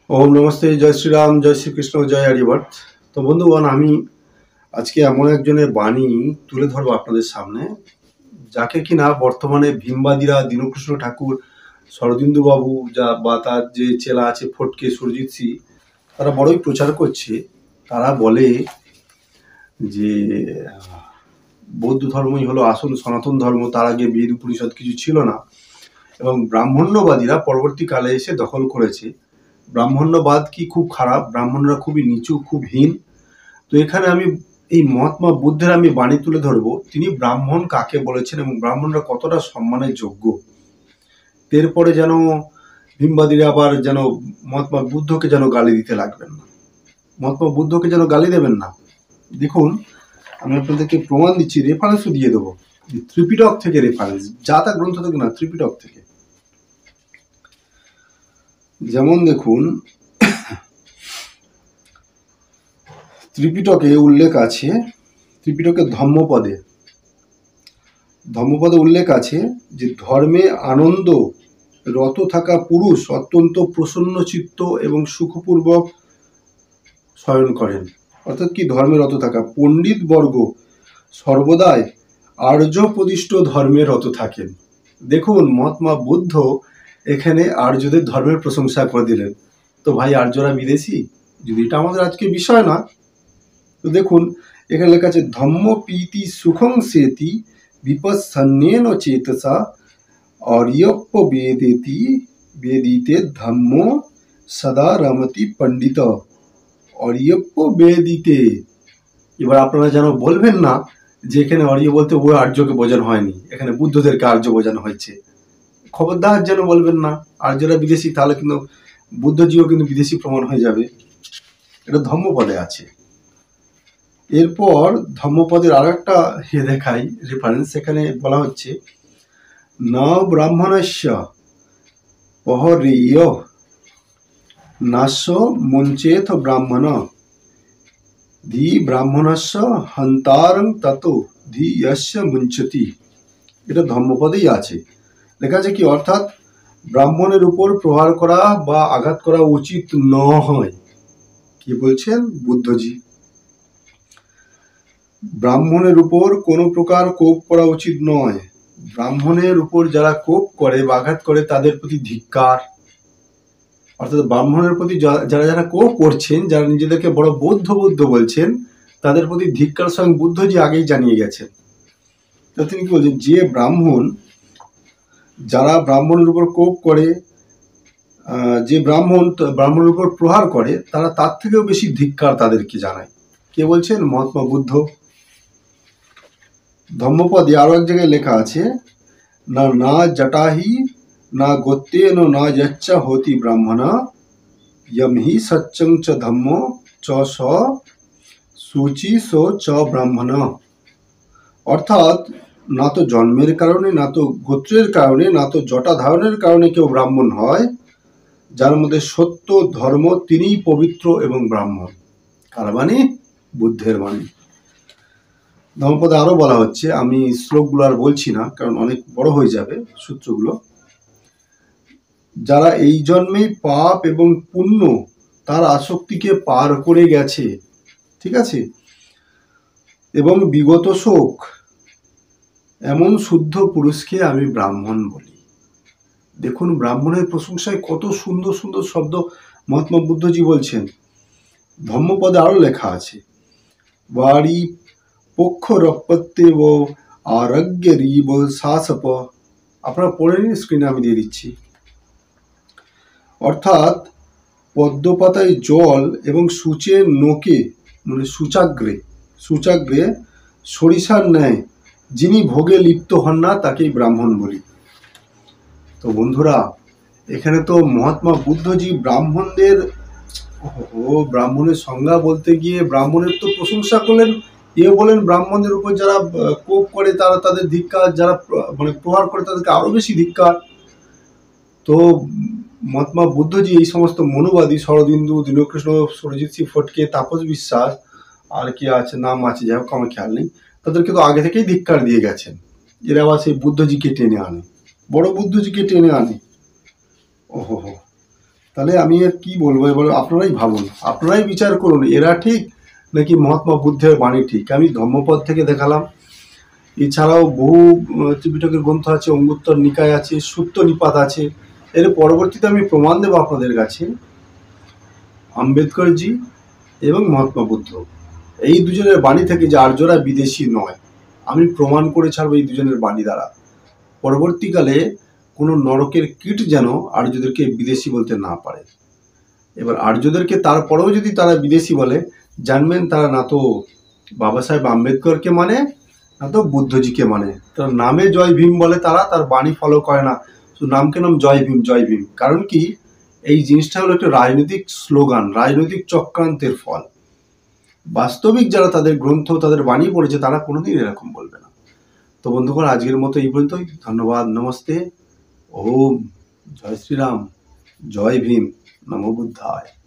ওম নমস্তে, জয় শ্রীরাম, জয় শ্রীকৃষ্ণ, জয় হরিবট। তো বন্ধুগণ, আমি আজকে এমন একজনের বাণী তুলে ধরবো আপনাদের সামনে, যাকে কিনা বর্তমানে ভীমবাদীরা, দীনকৃষ্ণ ঠাকুর, শরদিন্দু বাবু বা তার যে চেলা আছে ফটকে, সুরজিৎ সি, তারা বড়ই প্রচার করছে। তারা বলে যে বৌদ্ধ ধর্মই হলো আসল সনাতন ধর্ম, তার আগে বেদ উপনিষদ কিছু ছিল না, এবং ব্রাহ্মণ্যবাদীরা পরবর্তীকালে এসে দখল করেছে। ব্রাহ্মণ্যবাদ কি খুব খারাপ, ব্রাহ্মণরা খুবই নিচু, খুব হীন। তো এখানে আমি এই মহাত্মা বুদ্ধের আমি বাণী তুলে ধরবো, তিনি ব্রাহ্মণ কাকে বলেছেন এবং ব্রাহ্মণরা কতটা সম্মানের যোগ্য। এরপরে যেন ভীমবাদীরা আবার যেন মহাত্মা বুদ্ধকে যেন গালি দিতে লাগবেন না, মহাত্মা বুদ্ধকে যেন গালি দেবেন না। দেখুন, আমি আপনাদেরকে প্রমাণ দিচ্ছি, রেফারেন্সও দিয়ে দেবো, ত্রিপিটক থেকে রেফারেন্স, যা তা গ্রন্থ থেকে না, ত্রিপিটক থেকে। যেমন দেখুন, ত্রিপিটকে উল্লেখ আছে, ত্রিপিটকের ধম্মপদে উল্লেখ আছে যে ধর্মে আনন্দ রত থাকা পুরুষ অত্যন্ত প্রসন্ন চিত্ত এবং সুখপূর্বক শয়ন করেন। অর্থাৎ কি, ধর্মে রত থাকা পণ্ডিত বর্গ সর্বদাই আর্য প্রদিষ্ট ধর্মে রত থাকেন। দেখুন, মহাত্মা বুদ্ধ এখানে আর্যদের ধর্মের প্রশংসা করে দিলেন। তো ভাই, আর্যরা বিদেশি? যদি এটা আমাদের আজকে বিষয় না, তো দেখুন এখানে লেখা আছে ধম্ম প্রীতি সুখং সেতি বিপස්සন্যেন চেতসা অর্যপ্য বেদিতে ধম্ম সদা রমতি পণ্ডিত। অর্যপ্য বেদিতে, এবার আপনারা যেন বলবেন না যে এখানে অর্য বলতে ওই আর্যকে বোঝানো হয়নি, এখানে বুদ্ধদেরকে আর্য বোঝানো হয়েছে। খবরদার যেন বলবেন না আর্যরা বিদেশি, তাহলে কিন্তু বুদ্ধজিও কিন্তু বিদেশি প্রমাণ হয়ে যাবে। এটা ধম্মপদে আছে। এরপর ধম্মপদের আর একটা দেখাই রেফারেন্স, সেখানে বলা হচ্ছে ন ব্রাহ্মণস্য পহরেয় নাস্য মুঞ্চেত ব্রাহ্মণ ধি ব্রাহ্মণস্য হন্তারং তত ধি যস্য মুঞ্চতি। এটা ধম্মপদেই আছে, লেখা আছে কি, অর্থাৎ ব্রাহ্মণের উপর প্রহার করা বা আঘাত করা উচিত নয়। কি বলছেন বুদ্ধজি? ব্রাহ্মণের উপর কোনো প্রকার কোপ করা উচিত নয়। ব্রাহ্মণের উপর যারা কোপ করে বা আঘাত করে তাদের প্রতি ধিক্কার। অর্থাৎ ব্রাহ্মণের প্রতি যারা যারা কোপ করছেন, যারা নিজেদেরকে বড় বৌদ্ধ বলছেন, তাদের প্রতি ধিক্কার স্বয়ং বুদ্ধজি আগেই জানিয়ে গেছেন। তো তিনি কি বলছেন, যে যারা ব্রাহ্মণের উপর কোপ করে, যে ব্রাহ্মণের উপর প্রহার করে, তারা তার থেকেও বেশি ধিক্কার তাদেরকে জানায়। কে বলছেন? মহাত্মা বুদ্ধ। ধম্মপদে আরো এক জায়গায় লেখা আছে, না জটাহি না গোত্রেন না যচ্চা হতি ব্রাহ্মণ यम ही सच्चं च धम्मो च स सूचि सो च ব্রাহ্মণ। অর্থাৎ না তো জন্মের কারণে, না তো গোত্রের কারণে, না তো জটা ধারণের কারণে কেউ ব্রাহ্মণ হয়। যার মধ্যে সত্য ধর্ম, তিনিই পবিত্র এবং ব্রাহ্মণ। কার বাণী? বুদ্ধের বাণী। ধর্মপদে আরো বলা হচ্ছে, আমি শ্লোকগুলো আর বলছি না কারণ অনেক বড় হয়ে যাবে সূত্রগুলো। যারা এই জন্মে পাপ এবং পুণ্য তার আসক্তিকে পার করে গেছে, ঠিক আছে, এবং বিগত শোক, এমন শুদ্ধ পুরুষকে আমি ব্রাহ্মণ বলি। দেখুন, ব্রাহ্মণের প্রশংসায় কত সুন্দর সুন্দর শব্দ মহাত্মা বুদ্ধজি বলছেন। ধম্মপদে আরো লেখা আছে, বাড়ি পক্ষ রপ্পত্তেব আরোগ্য রিব শাসপ। আপনারা পড়ে নিন, স্ক্রিনে আমি দিয়ে দিচ্ছি। অর্থাৎ পদ্মপাতায় জল এবং সূচের নোকে, মানে সূচাগ্রে সরিষার ন্যায় যিনি ভোগে লিপ্ত হন না, তাকেই ব্রাহ্মণ বলি। তো বন্ধুরা, এখানে তো মহাত্মা বুদ্ধজি ব্রাহ্মণের সংজ্ঞা বলতে গিয়ে ব্রাহ্মণের তো প্রশংসা করলেন। বলেন ব্রাহ্মণদের উপর যারা কোপ করে তারা তাদের ধিক্কার, যারা মানে প্রহার করে তাদেরকে আরো বেশি ধিক্কার। তো মহাত্মা বুদ্ধজি এই সমস্ত মনোবাদী, শরদিন্দু, দীনকৃষ্ণ, সুরজিৎ সি ফটকে, তাপস বিশ্বাস, আর কি আছে নাম আছে, যাই হোক আমার খেয়াল নেই, তাদেরকে তো আগে থেকেই ধিক্কার দিয়ে গেছেন। এরা আবার সেই বুদ্ধজিকে টেনে আনে, বড় বুদ্ধজিকে টেনে আনে। ওহো, তাহলে আমি আর কি বলবো, এবার আপনারাই ভাবুন, আপনারাই বিচার করুন, এরা ঠিক নাকি মহাত্মা বুদ্ধের বাণী ঠিক। আমি ধম্মপদ থেকে দেখালাম, এছাড়াও বহু ত্রিপিটকের গ্রন্থ আছে, অঙ্গুত্তর নিকায় আছে, সূত্র নিপাত আছে। এর পরবর্তীতে আমি প্রমাণ দেবো আপনাদের কাছে আম্বেদকরজি এবং মহাত্মা বুদ্ধ এই দুজনের বাণী থেকে যে আর্যরা বিদেশি নয়, আমি প্রমাণ করে ছাড়বো এই দুজনের বাণী দ্বারা। পরবর্তীকালে কোনো নরকের কীট যেন আর্যদেরকে বিদেশি বলতে না পারে। এবার আর্যদেরকে তারপরেও যদি তারা বিদেশি বলে, জানবেন তারা না তো বাবা সাহেব আম্বেদকরকে মানে, না তো বুদ্ধজিকে মানে। তার নামে জয় ভীম বলে, তারা তার বাণী ফলো করে না, তো নামকে নাম জয় ভীম জয় ভীম। কারণ কি, এই জিনিসটা হলো একটা রাজনৈতিক স্লোগান, রাজনৈতিক চক্রান্তের ফল। বাস্তবিক যারা তাদের গ্রন্থ তাদের বাণী পড়েছে তারা কোনোদিন এরকম বলবে না। তো বন্ধুগণ, আজকের মতো এই পর্যন্তই। ধন্যবাদ, নমস্তে, ওম, জয় শ্রীরাম, জয় ভীম, নমো বুদ্ধায়।